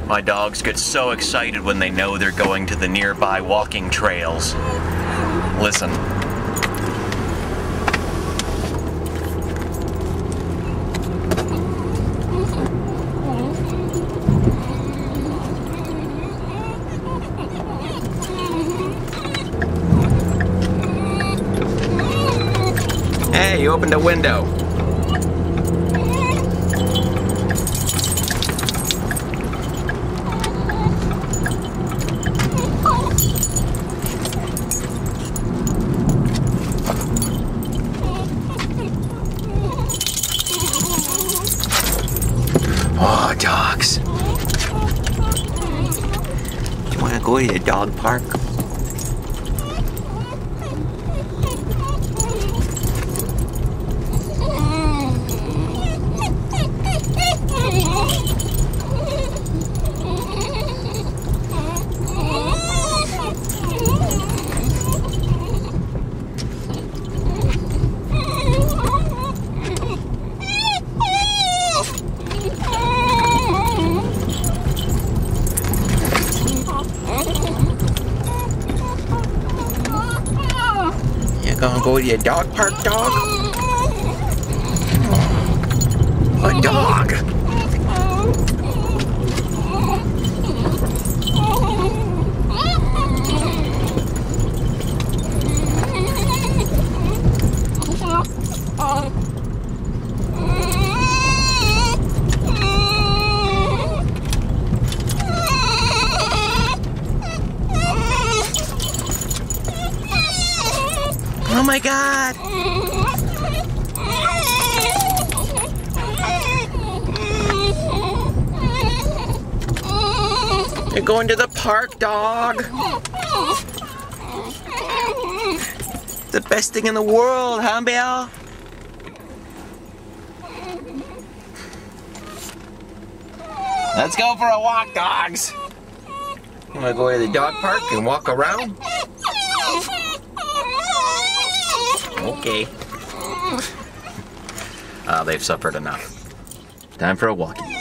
My dogs get so excited when they know they're going to the nearby walking trails. Listen. Hey, you opened a window. Oh, dogs. You want to go to the dog park? Gonna go to your dog park, dog? A dog! Oh my God! You're going to the park, dog! The best thing in the world, huh, Bill? Let's go for a walk, dogs! You wanna go to the dog park and walk around? Okay. They've suffered enough. Time for a walkie.